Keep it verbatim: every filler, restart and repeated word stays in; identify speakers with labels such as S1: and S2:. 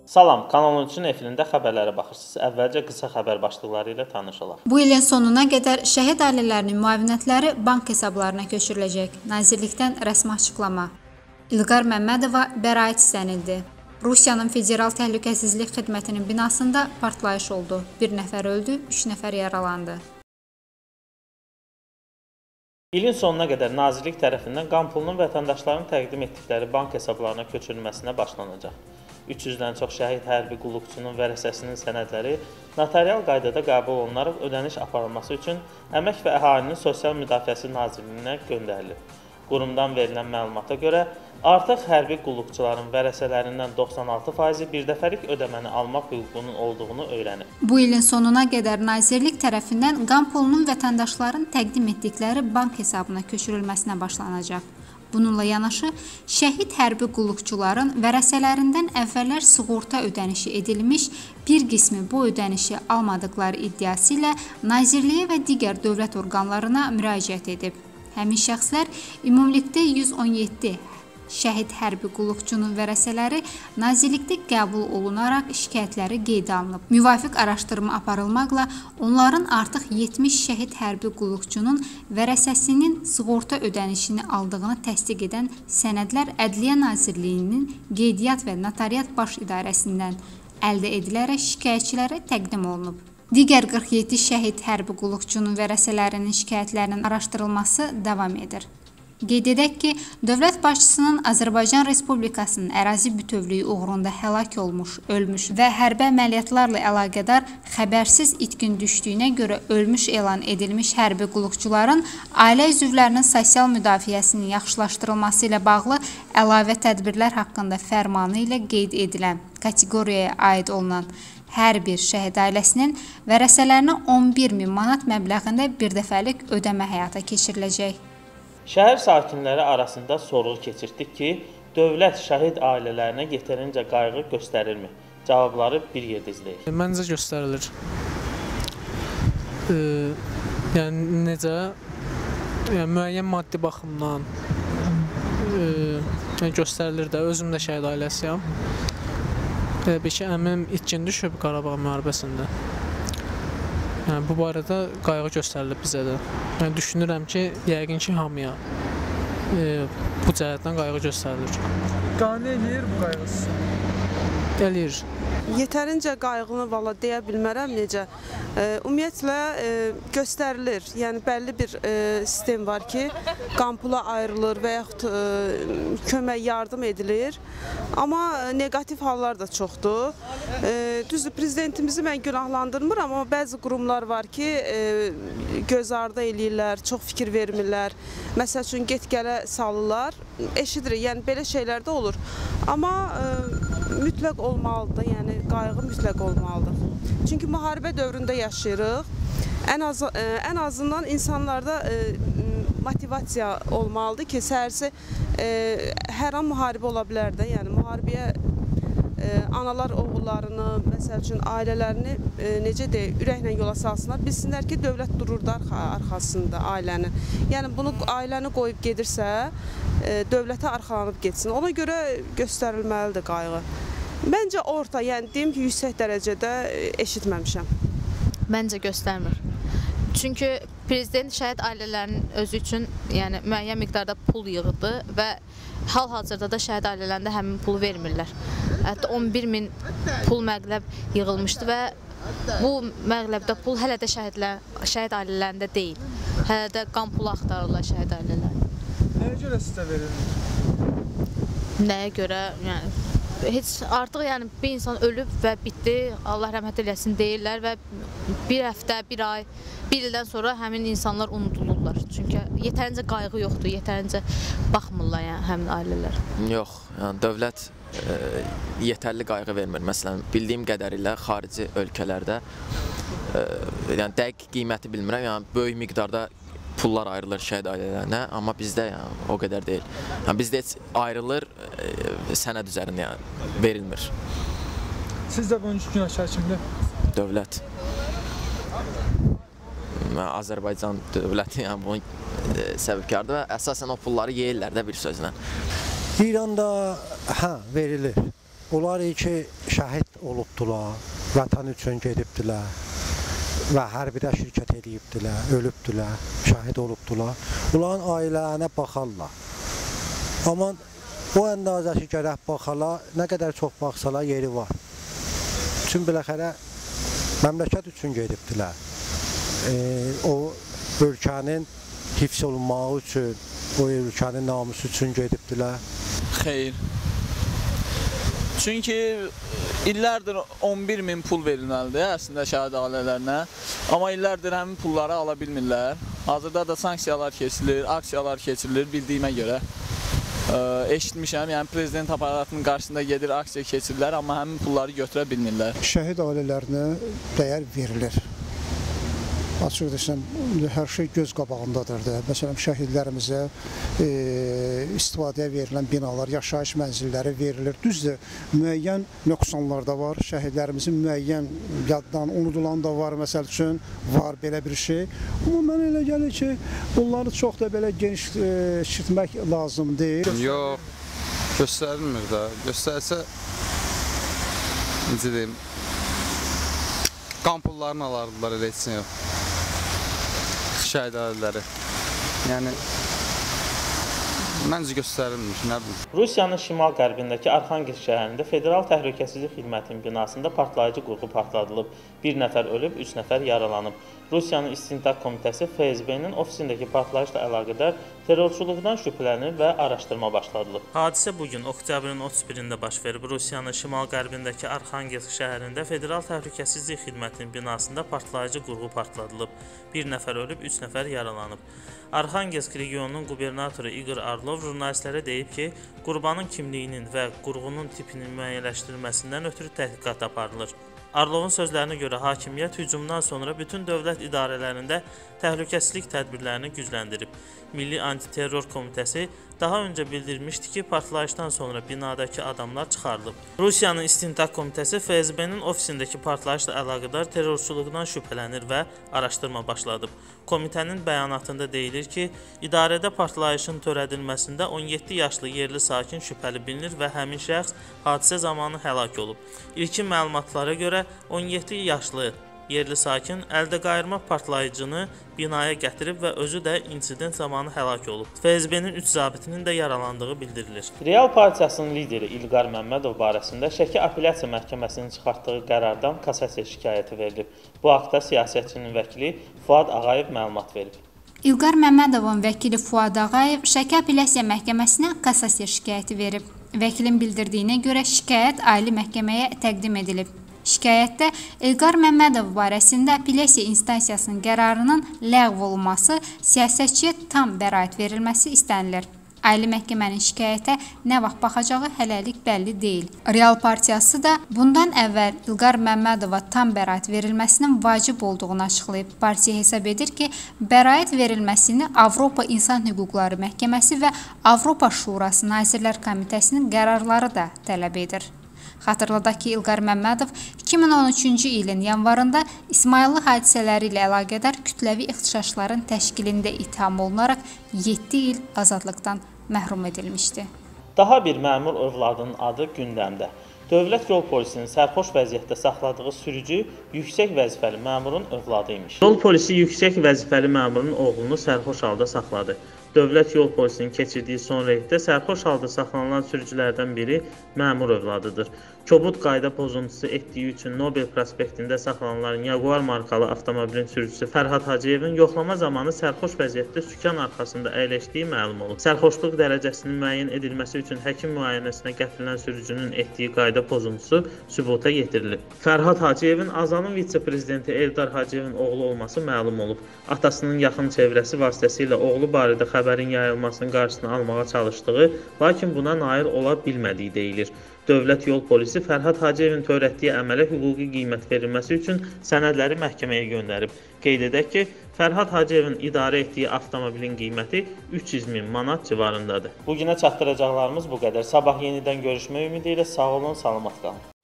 S1: Salam, Kanal on üçün efirində xəbərlərə baxırsınız. Əvvəlcə qısa xəbər başlıqları ilə tanış olaq.
S2: Bu ilin sonuna qədər şəhid ailələrinin müavinətləri bank hesablarına köçürüləcək. Nazirlikdən rəsmi açıqlama. İlqar Məmmədova bəraət istənildi. Rusiyanın Federal Təhlükəsizlik Xidmətinin binasında partlayış oldu. Bir nəfər öldü, üç nəfər yaralandı.
S1: İlin sonuna qədər Nazirlik tərəfindən qan pulunun vətəndaşların təqdim etdikləri bank hesablarına köçürülməsinə başlanacaq. üç yüzdən çox şəhid hərbi qulluqçunun vərəsəsinin sənədləri notarial qaydada qəbul olunaraq ödəniş aparılması üçün Əmək və Əhalinin Sosial Müdafiəsi Nazirliyinə göndərilib. Qurumdan verilən məlumata görə, artıq hərbi qulluqçuların vərəsələrindən doxsan altı faizi birdəfəlik ödəməni almaq hüququnun olduğunu öyrənib.
S2: Bu ilin sonuna qədər Nazirlik tərəfindən qan pulunun vətəndaşların təqdim etdikləri bank hesabına köçürülməsinə başlanacaq. Bununla yanaşı, şəhid hərbi qulluqçuların vərəsələrindən əvvəllər sığorta ödənişi edilmiş, bir qismi bu ödənişi almadıqları iddiası ilə Nazirliyə və digər dövlət orqanlarına müraciət edib. Həmin şəxslər ümumilikdə yüz on yeddi şəhid hərbi qulluqçunun vərəsələri Nazirlikdə qəbul olunaraq şikayətləri qeydə alınıb. Müvafiq araşdırma aparılmaqla onların artıq yetmiş şəhid hərbi qulluqçunun vərəsəsinin sığorta ödənişini aldığını təsdiq edən sənədlər Ədliyyə Nazirliyinin Qeydiyyat və Notariat Baş İdarəsindən əldə edilərək şikayətçilərə təqdim olunub. Digər qırx yeddi şəhid hərbi qulluqçunun vərəsələrinin şikayətlərinin araşdırılması davam edir. Qeyd edək ki, dövlət başçısının Azərbaycan Respublikasının ərazi bütövlüyü uğrunda həlak olmuş, ölmüş və hərbi əməliyyatlarla əlaqədar xəbərsiz itkin düşdüyünə görə ölmüş elan edilmiş hərbi qulluqçuların ailə üzvlərinin sosial müdafiəsinin yaxşılaşdırılması ilə bağlı əlavə tədbirlər haqqında fərmanı ilə qeyd edilən kateqoriyaya aid olunan hər bir şəhid ailəsinin vərəsələrinə on bir min manat məbləğində birdəfəlik ödəmə həyata keçiriləcək.
S1: Şəhər sakinləri arasında sorğu keçirtdik ki, dövlət şəhid ailələrinə yetərincə qayğı göstərirmi? Cavabları bir yerdə izləyək.
S3: Məncə göstərilir. E, yəni necə? Yəni, müəyyən maddi baxımdan e, göstərilir də. Özüm də şəhid ailəsiyəm. E, bir ki, əmim itkin düşüb Qarabağ müharibəsində. Yəni, bu barədə qayğı göstərilib bizə də. Yəni, düşünürəm ki, yəqin ki, hamıya e, bu cəhətdən qayğı göstərilir.
S4: Qane eləyir bu qayğısı?
S3: Eləyir.
S5: Yetərincə qayğını valla deyə bilmərəm necə. E, ümumiyyətlə e, göstərilir. Yəni bəlli bir e, sistem var ki, qan pula ayrılır və yaxud e, kömək yardım edilir. Amma negativ hallar da çoxdur. E, düzdür, prezidentimizi mən günahlandırmıram, amma bəzi qurumlar var ki, e, göz ardı eləyirlər, çox fikir vermirlər. Məsəl üçün get-gələ salırlar. Eşidirik, yəni belə şeylər də olur. Amma e, mütləq olmalıdır, yəni qayğı mütləq olmalıdır. Çünki müharibə dövründə yaşayırıq. Ən, az, ən azından insanlarda e, motivasiya olmalıdır ki, səhərsi e, hər an müharibə ola bilər də. Yəni müharibəyə e, analar oğullarını, məsəl üçün ailələrini e, necə deyək, ürəklə yola salsınlar. Bilsinlər ki, dövlət durur da arxasında ailənin. Yəni bunu ailəni qoyub gedirsə, e, dövlətə arxalanıb getsin. Ona görə göstərilməlidir qayğı. Məncə orta, yəni deyim ki, yüksək dərəcədə eşitməmişəm.
S6: Məncə göstərmir. Çünki prezident şəhid ailələrinin özü üçün yəni, müəyyən miqdarda pul yığdı və hal-hazırda da şəhid ailələrində həmin pulu vermirlər. Hətta on bir min pul məqləb yığılmışdı və bu məqləbdə pul hələ də şəhidlər, şəhid ailələrində deyil. Hələ də qan pulu axtarırlar şəhid ailələr.
S4: Nəyə görə sizə verilir?
S6: Nəyə görə? Yəni, heç artıq yəni bir insan ölüb və bitdi, Allah rəhmət eləsin deyirlər və bir həftə, bir ay, bir ildən sonra həmin insanlar unudulurlar. Çünki yetərincə qayğı yoxdur, yetərincə baxmırlar yəni həmin ailələr.
S7: Yox, yəni dövlət e, yetərli qayğı vermir. Məsələn, bildiyim qədərilə xarici ölkələrdə e, yəni dəqiq qiyməti bilmirəm, yəni böyük miqdarda pullar ayrılır şəhid ailələrinə, amma bizdə yəni, o qədər deyil. Yəni, bizdə heç ayrılır, e, sənəd üzərində yəni, verilmir.
S4: Sizdə bunun üçün günahkar kimdir?
S7: Dövlət. Azərbaycan dövləti yəni, bunun e, səbəbkardır və əsasən o pulları yeyirlər də bir sözlə.
S8: İranda hə, verilir. Onlar ki, şəhid olubdular, vətən üçün gedibdilər və hərbidə şirkət edibdilər, ölübdülər, şəhid olubdular. Onların ailələrinə baxarlar. Amma o əndazə ki, gərək baxarlar, nə qədər çox baxsalar yeri var. Üçün biləxərə məmləkət üçün gedibdilər. E, o ölkənin hifz olunmağı üçün, o ölkənin namusu üçün gedibdilər.
S9: Xeyr. Çünki illərdir on bir min pul verilməlidir əslində şəhid ailələrinə. Amma illərdir həmin pulları ala bilmirlər. Hazırda da sanksiyalar keçirilir, aksiyalar keçirilir bildiyimə görə. E, eşitmişəm, yəni prezident aparatının qarşısında gedir, aksiya keçirirlər, amma həmin pulları götürə bilmirlər.
S10: Şəhid ailələrinə dəyər verilir. Açıq desəm, hər şey göz qabağındadır da. Məsələn, şəhidlərimizə e, istifadəyə verilən binalar, yaşayış mənzilləri verilir. Düzdür, müəyyən nöqsanlar da var. Şəhidlərimizin müəyyən yaddan unudulan da var, məsəl üçün, var belə bir şey. Amma mənə elə gəlir ki, bunları çox da belə geniş e, şirtmək lazım deyil.
S11: Yox, göstərilmir də. Göstərsə, necə deyim, qan pullarını alardılar, elə etsin yox. Şəhid ailələri. Yəni, məncə göstərilmiş, nə bilim.
S1: Rusiyanın şimal-qərbindəki Arxangelsk şəhərində Federal Təhlükəsizlik Xidmətinin binasında partlayıcı qurğu partladılıb. Bir nəfər ölüb, üç nəfər yaralanıb. Rusiyanın İstintaq Komitəsi F S B-nin ofisindəki partlayışla əlaqədar terrorçuluqdan şübhələnir və araşdırma başladılıb. Hadisə bugün oktyabrın otuz birində baş verib. Rusiyanın şimal-qərbindəki Arxangelsk şəhərində Federal Təhlükəsizlik Xidmətinin binasında partlayıcı qurğu partladılıb. Bir nəfər ölüb, üç nəfər yaralanıb. Arxangelsk regionunun qubernatoru İqor Arlov jurnalistlərə deyib ki, qurbanın kimliyinin və qurğunun tipinin müəyyənləşdirilməsindən ötürü təhqiqat aparılır. Arlovun sözlərinə görə hakimiyyət hücumdan sonra bütün dövlət idarələrində təhlükəsizlik tədbirlərini gücləndirib. Milli Antiterror Komitəsi daha öncə bildirmişdi ki, partlayışdan sonra binadakı adamlar çıxarılıb. Rusiyanın İstintaq Komitəsi F S B-nin ofisindəki partlayışla əlaqədar terrorçuluqdan şübhələnir və araşdırma başladıb. Komitənin bəyanatında deyilir ki, idarədə partlayışın törədilməsində on yeddi yaşlı yerli sakin şübhəli bilinir və həmin şəxs hadisə zamanı həlak olub. İlkin məlumatlara görə on yeddi yaşlı yerli sakin əldə qayırma partlayıcını binaya gətirib və özü də insident zamanı həlak olub. F S B-nin üç zabitinin də yaralandığı bildirilir. Real Partiyasının lideri İlqar Məmmədov barəsində Şəki Apellyasiya Məhkəməsinin çıxartdığı qərardan kassasiya şikayəti verilib. Bu haqda siyasətçinin vəkili Fuad Ağayev məlumat verib.
S2: İlqar Məmmədovun vəkili Fuad Ağayev Şəki Apellyasiya Məhkəməsinə kassasiya şikayəti verib. Vəkilin bildirdiyinə görə şikayət ali məhkəməyə təqdim edilib. Şikayətdə İlqar Məmmədov barəsində apellyasiya instansiyasının qərarının ləğv olunması, siyasətçiyə tam bəraət verilməsi istənilir. Ali məhkəmənin şikayətə nə vaxt baxacağı hələlik bəlli deyil. Real Partiyası da bundan əvvəl İlqar Məmmədova tam bəraət verilməsinin vacib olduğunu açıqlayıb. Partiya hesab edir ki, bəraət verilməsini Avropa İnsan Hüquqları Məhkəməsi və Avropa Şurası Nazirlər Komitəsinin qərarları da tələb edir. Xatırladaq ki, İlqar Məmmədov iki min on üçüncü ilin yanvarında İsmayıllı hadisələri ilə əlaqədar kütləvi ixtişaşların təşkilində ittiham olunaraq yeddi il azadlıqdan məhrum edilmişdi.
S1: Daha bir məmur övladının adı gündəmdə. Dövlət yol polisinin sərxoş vəziyyətdə saxladığı sürücü yüksək vəzifəli məmurun övladı imiş. Yol polisi yüksək vəzifəli məmurun oğlunu sərxoş halda saxladı. Dövlət yol polisinin keçirdiyi son reyddə sərxoş halda saxlanılan sürücülərdən biri məmur övladıdır. Kobud qayda pozuntusu etdiyi üçün Nobel prospektində saxlanılan Jaguar markalı avtomobilin sürücüsü Fərhad Hacıyevin yoxlama zamanı sərxoş vəziyyətdə sükan arxasında əyləşdiyi məlum olub. Sərxoşluq dərəcəsinin müəyyən edilməsi üçün həkim müayinəsinə gətirilən sürücünün etdiyi qayda pozuntusu sübuta yetirilib. Fərhad Hacıyevin Azanın vitse-prezidenti Eldar Hacıyevin oğlu olması məlum olub. Atasının yaxın çevrəsi vasitəsilə oğlu barədə xəbərin yayılmasının qarşısını almağa çalışdığı, lakin buna nail ola bilmədiyi deyilir. Dövlət yol polisi Fərhad Hacıyevin törətdiyi əmələ hüquqi qiymət verilməsi üçün sənədləri məhkəməyə göndərib. Qeyd edək ki, Fərhad Hacıyevin idarə etdiyi avtomobilin qiyməti üç yüz min manat civarındadır. Bugünə çatdıracaqlarımız bu qədər. Sabah yenidən görüşmək ümidi ilə sağ olun, salamat qalın.